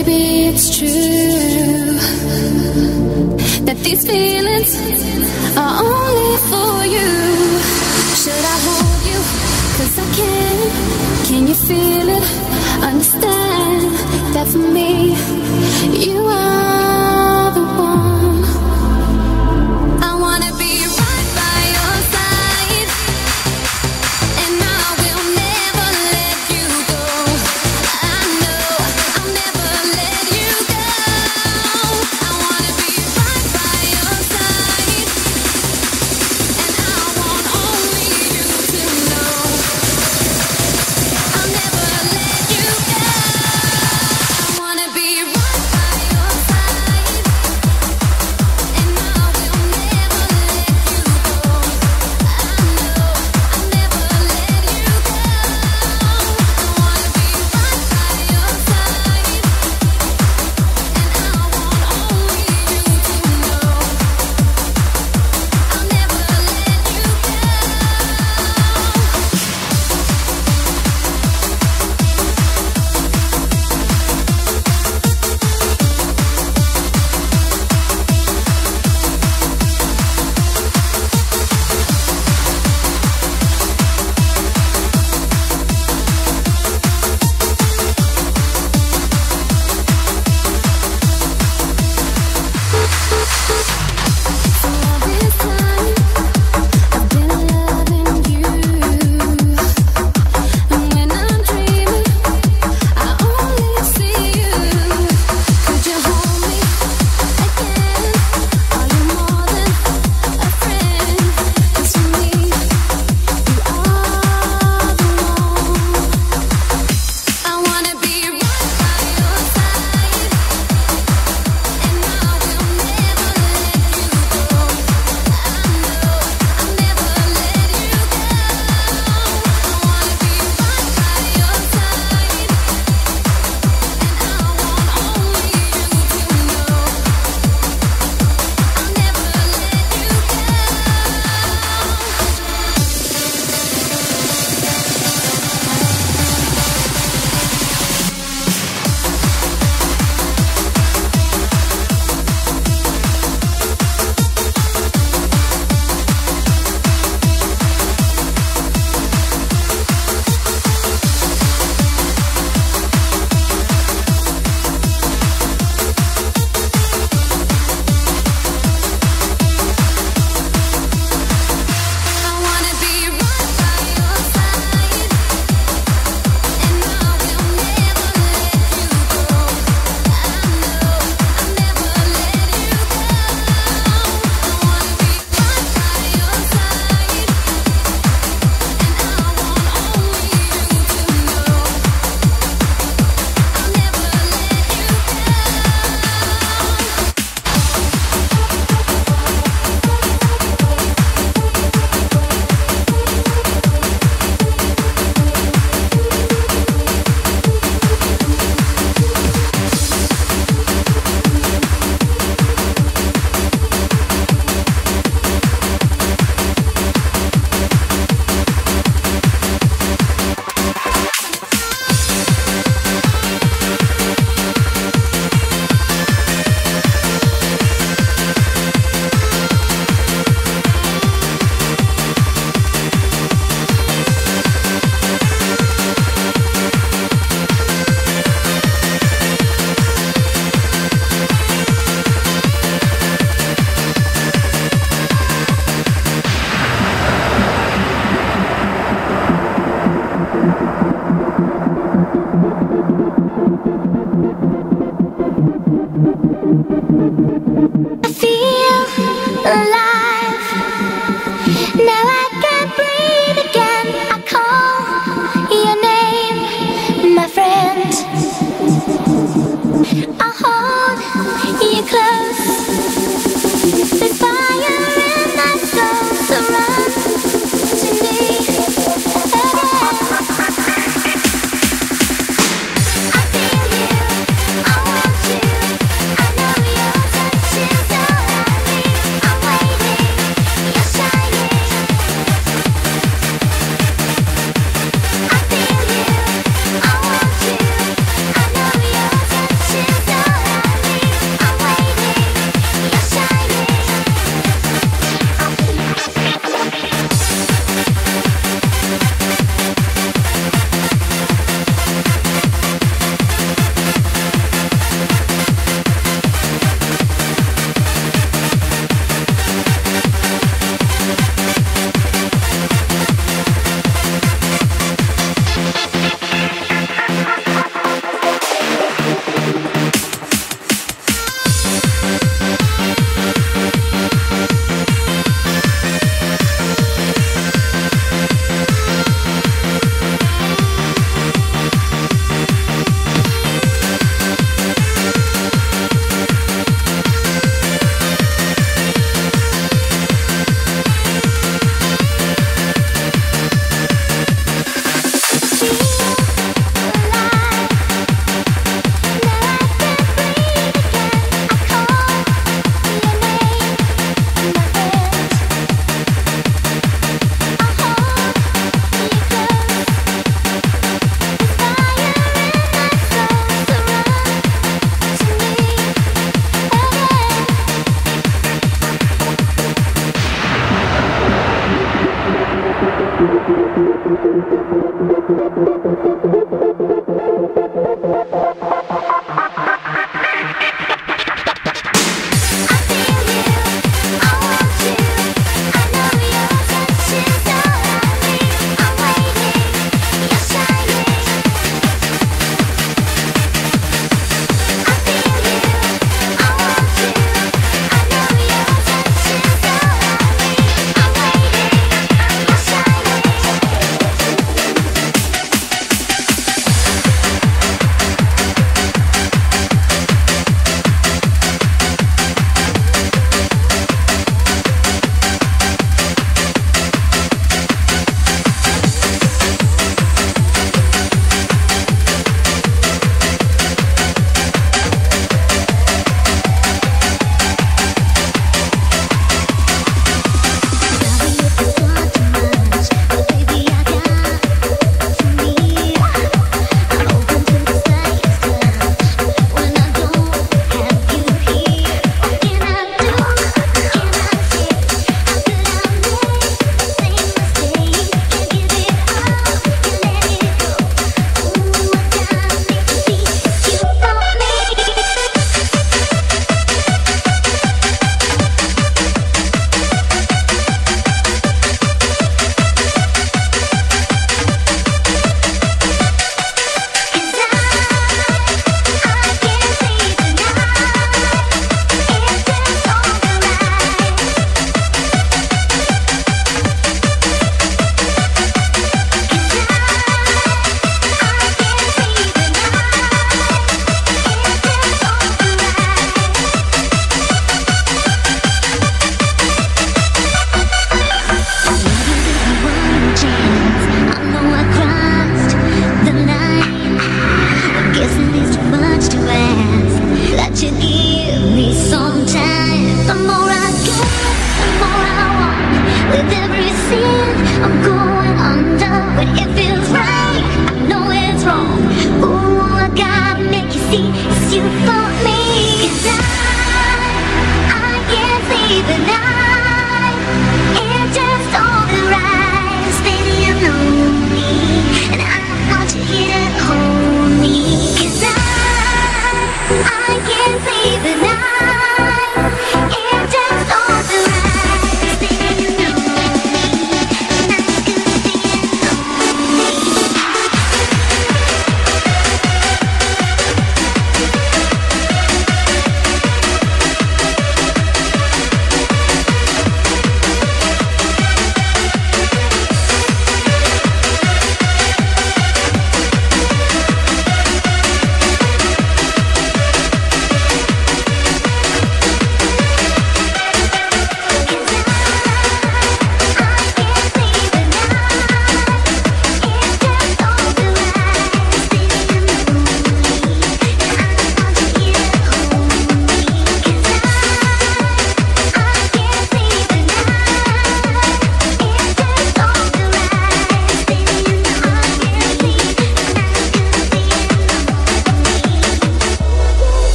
Maybe it's true that these feelings are only for you. Should I hold you? 'Cause I can. Can you feel it? Understand that for me, you are the one. I wanna be right by your side, and I will never let you go. I know I'll never let you go. I wanna be right by your side, and I want only you to know I'll never let you go. I wanna be right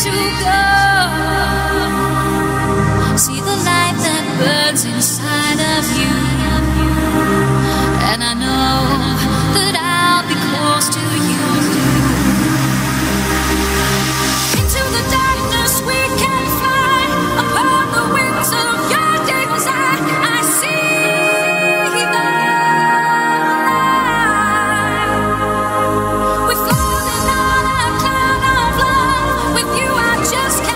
to go. See the light that burns inside of you, and I know that I'll be close to you. Into the darkness we can fly, upon the wings of your desire. I see the light. We're floating on a cloud of love. With you I just can't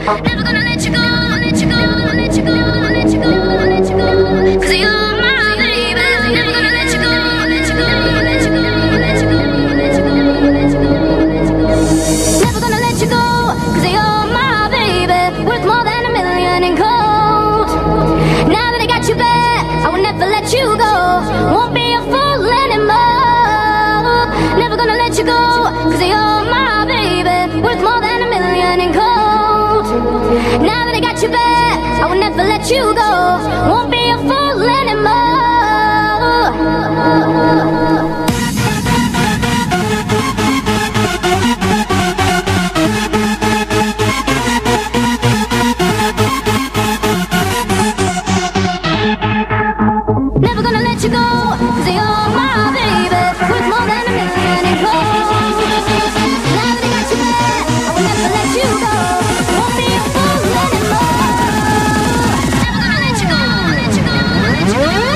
Never gonna let you go, let you go, let you go, let you go, let you go. 'Cause you're my baby. Never gonna let you go, let you go, let you go, let you go, let you go, let you go, let you go. Never gonna let you go, 'cause you're my baby. Worth more than a million in gold. Now that I got you back, I will never let you go. Won't be a fool anymore. Never gonna let you go, 'cause you're my baby. Worth more than a million in gold. Now that I got you back, I will never let you go. Won't be a fool anymore. Never gonna let you go, 'cause you're my baby. Worth more than a million in gold. Now that I got you back, I will never let you go. Won't be a fool anymore. Never gonna let you go, let you go, let you go.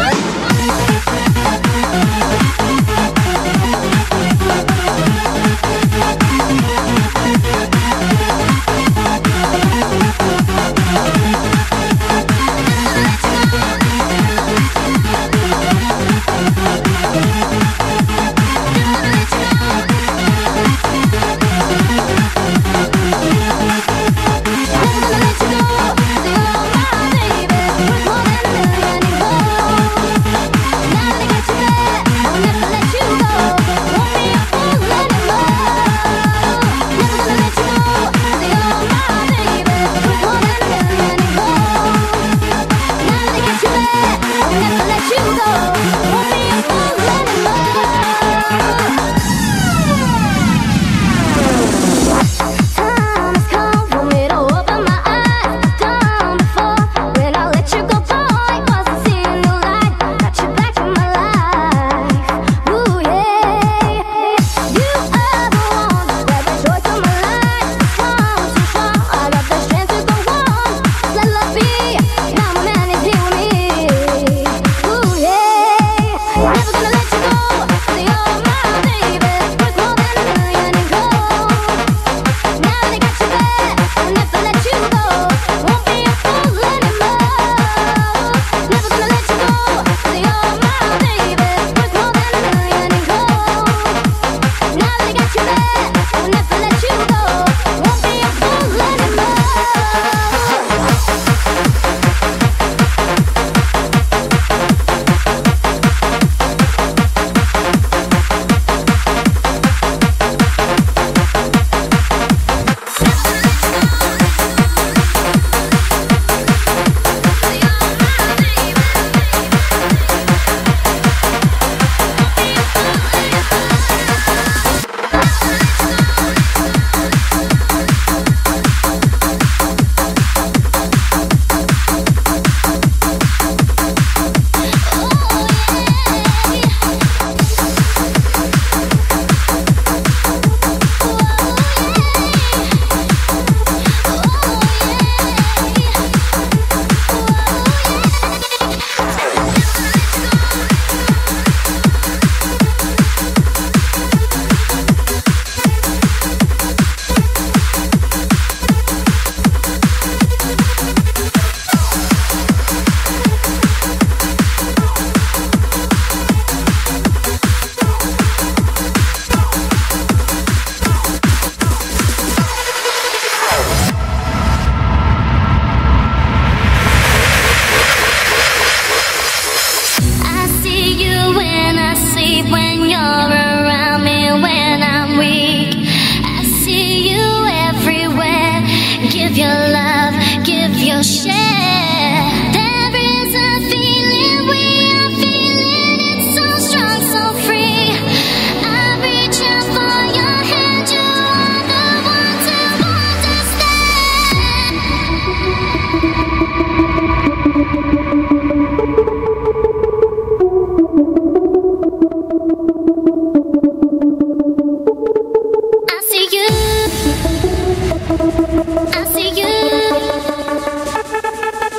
I see you. I see you.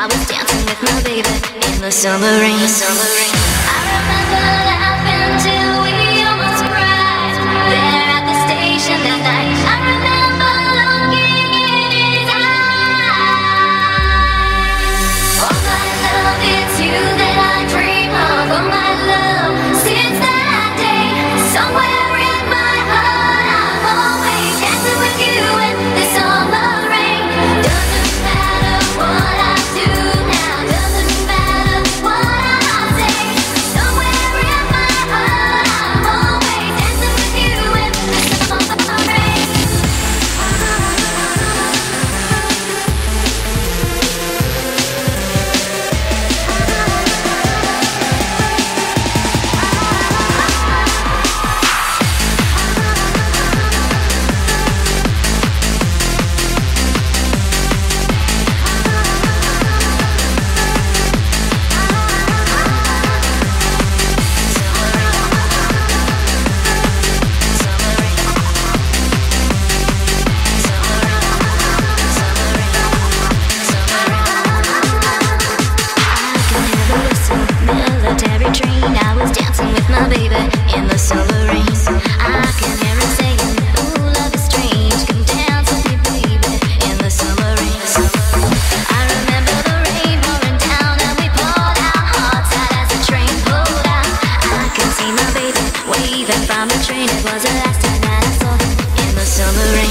was dancing with my baby in the summer rain. I remember laughing till we almost cried there at the station that night. I remember looking in his eyes. Oh my love, it's you that I dream of. Oh my love, since that day, somewhere in my heart, I'm always dancing with you in the summer rain. Doesn't matter what I do now, doesn't matter what I say. Somewhere in my heart, I'm always dancing with you in the summer rain. Military train, I was dancing with my baby in the summer rain. I can hear him saying, ooh, love is strange, come dance with me, baby, in the summer rain. I remember the rain pouring down and we poured our hearts out as the train pulled out. I can see my baby waving from the train. It was the last time that I saw him in the summer rain.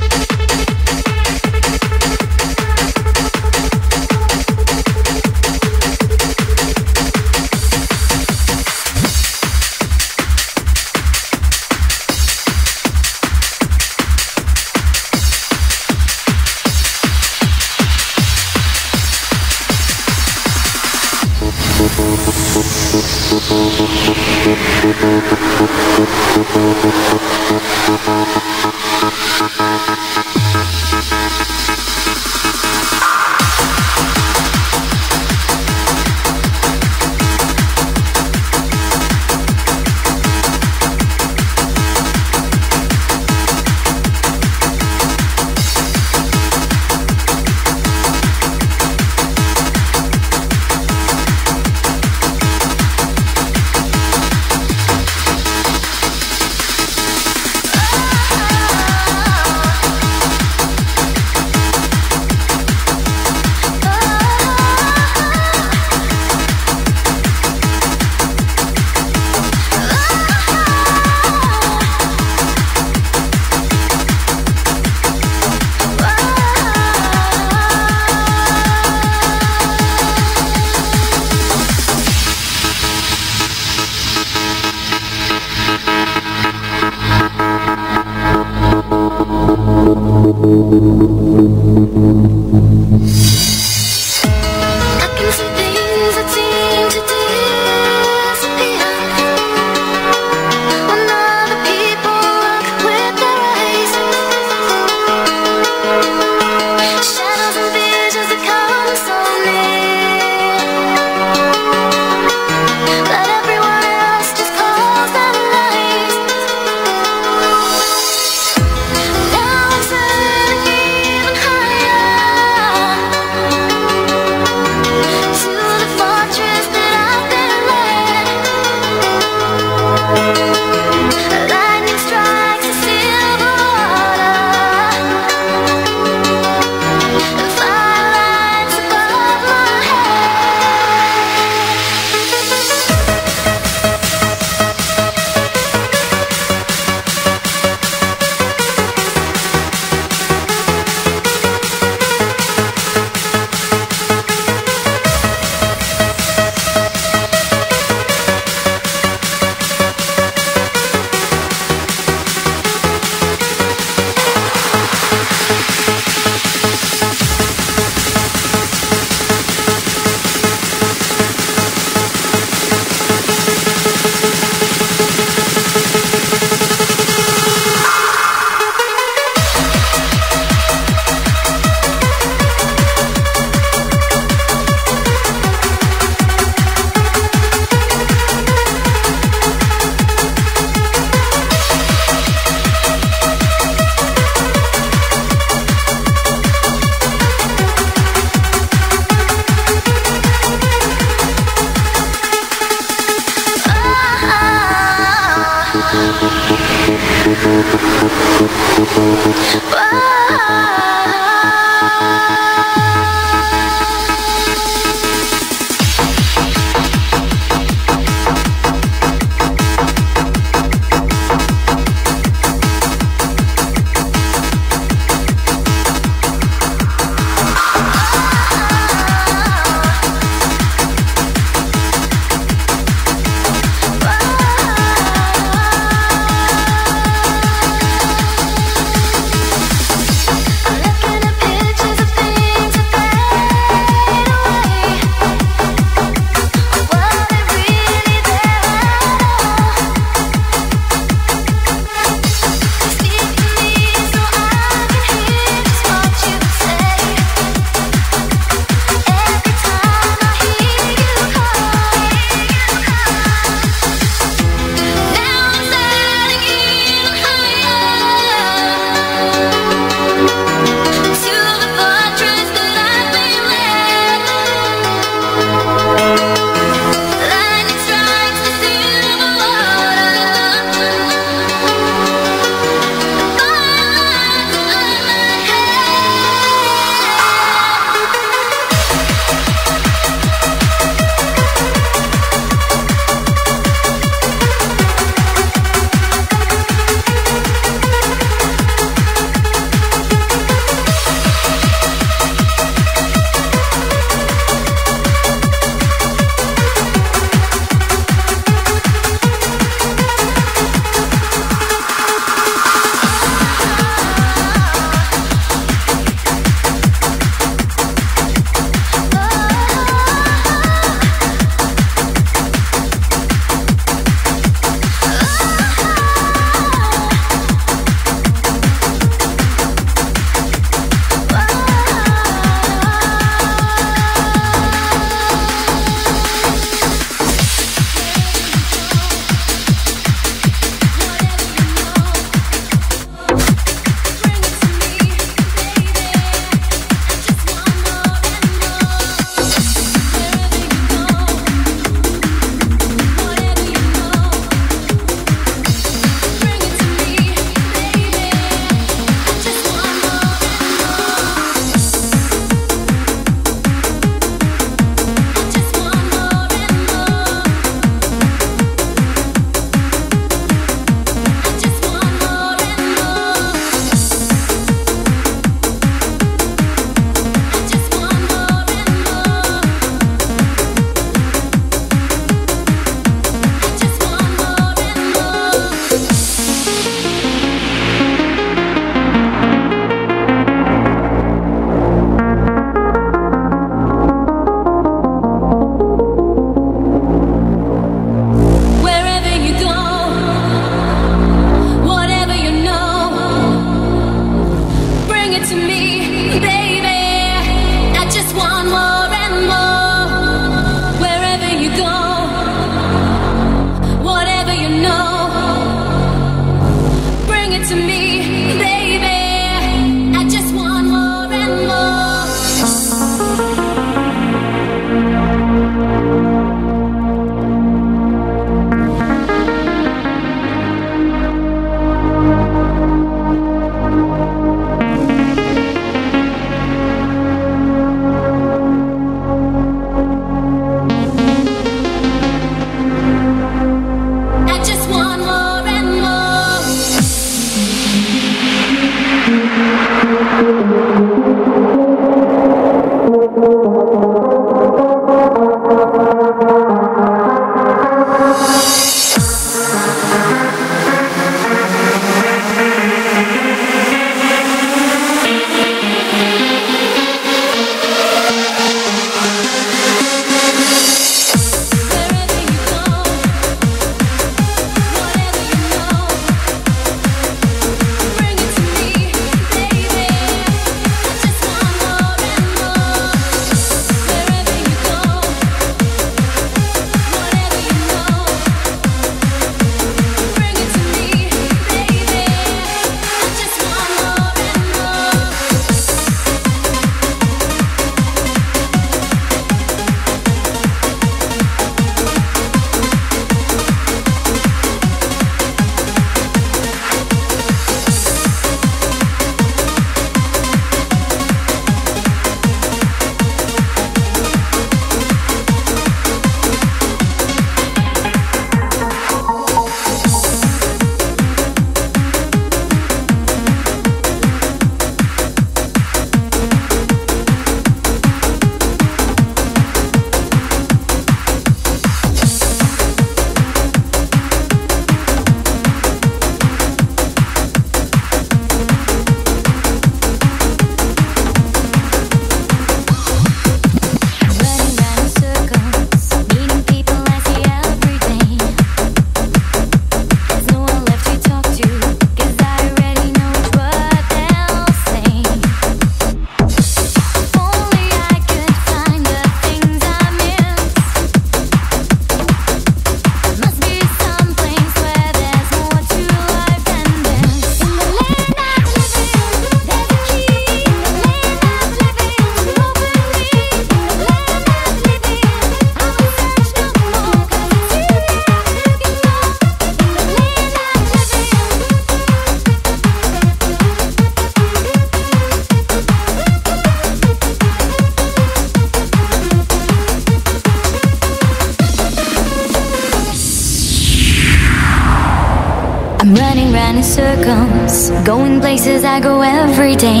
Going places I go every day.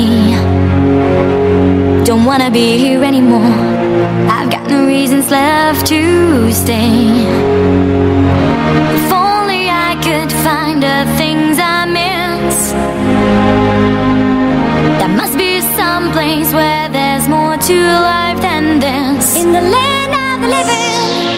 Don't wanna be here anymore. I've got no reasons left to stay. If only I could find the things I miss. There must be some place where there's more to life than this. In the land of the living.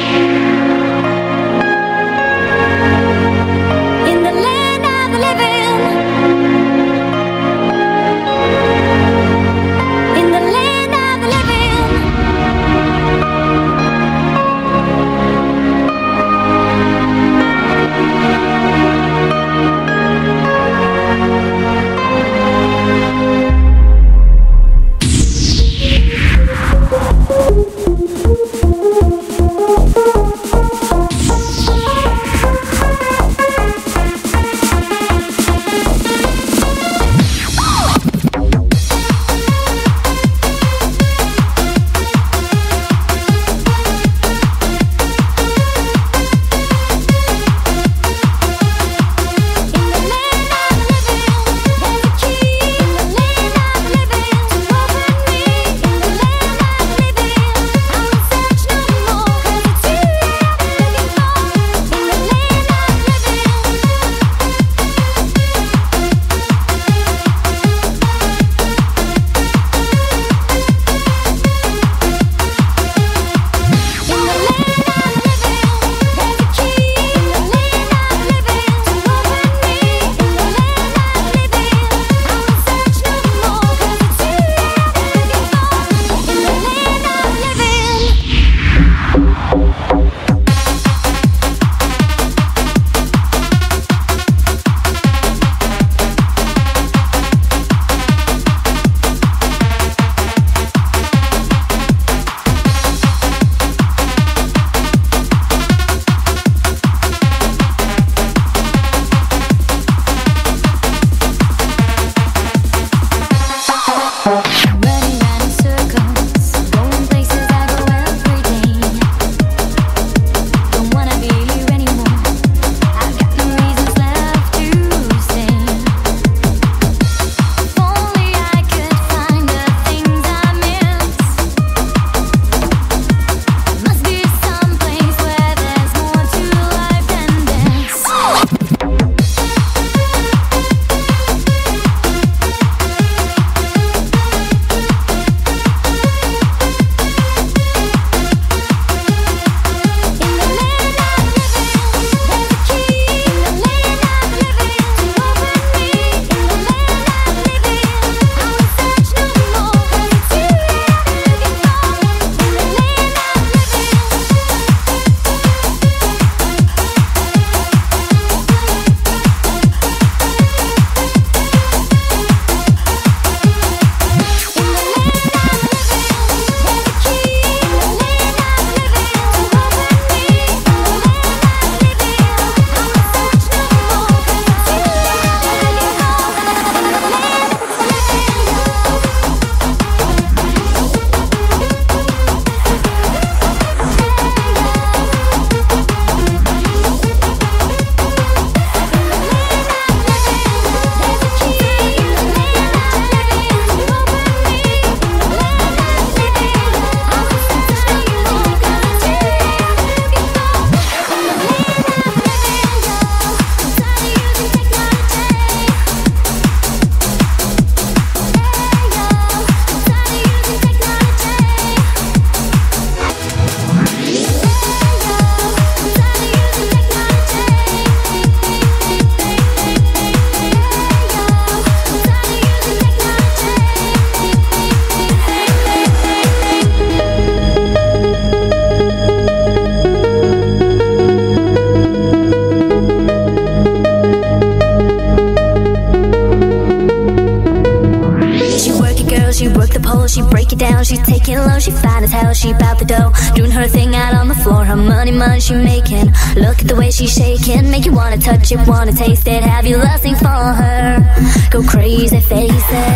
She break it down, she take it low, she fine as hell, she bout the dough, doing her thing out on the floor, her money she making. Look at the way she's shaking, make you wanna touch it, wanna taste it, have you lusting for her, go crazy, face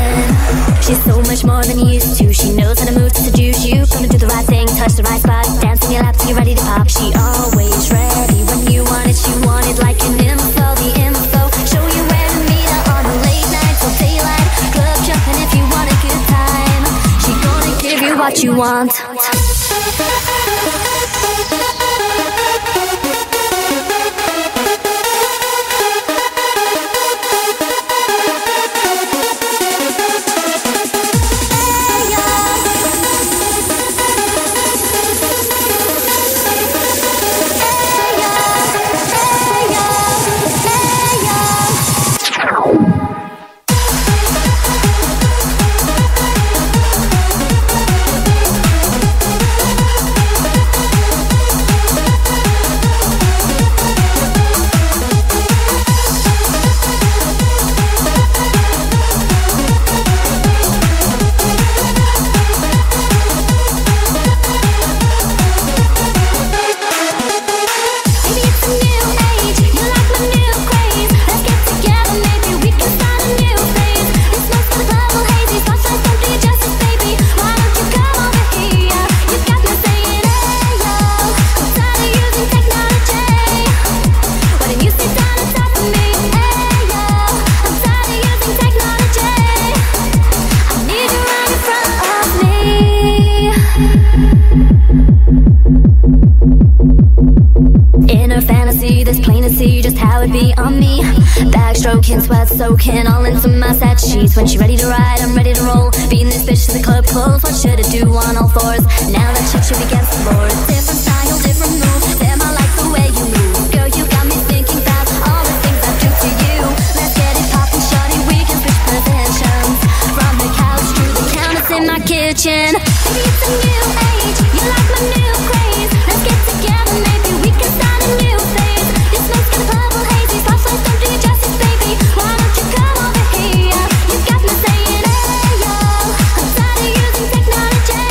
it. She's so much more than you used to, she knows how to move to seduce you, gonna do the right thing, touch the right spot, dance in your lap till you're ready to pop. She always ready when you want it, she want it like an info, the info, show you where to meet her on the late night. what you want. Backstroking, sweat soaking, all into my set sheets. When she ready to ride, I'm ready to roll. Beating this bitch to the club close. What should I do on all fours? Now that chick should be against the floor. Different style, different move. Damn, I like the way you move. Girl, you got me thinking about all the things I do to you. Let's get it poppin', shorty, we can switch positions. From the couch to the counters in my kitchen. Baby, it's a new age, you like my new craze. Let's get together, maybe we can start a new phase. Your smoke's got purple hazy, flashlights don't do you justice, baby. Why don't you come over here? You got me saying, hey yo, I'm tired of using technology.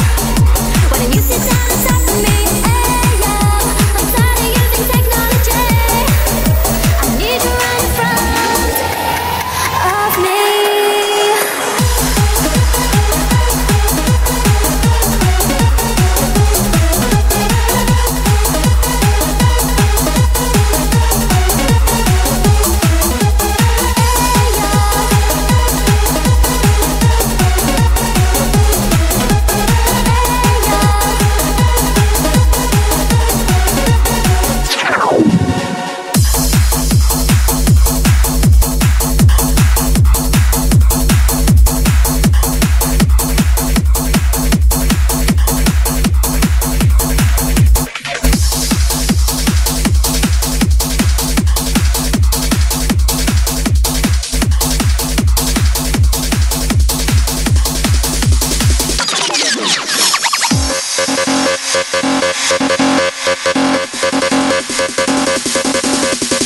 Why don't you sit down and talk to me? Hey yo, I'm tired of using technology. I need you right in front of me.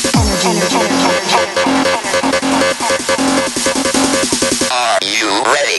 Are you ready?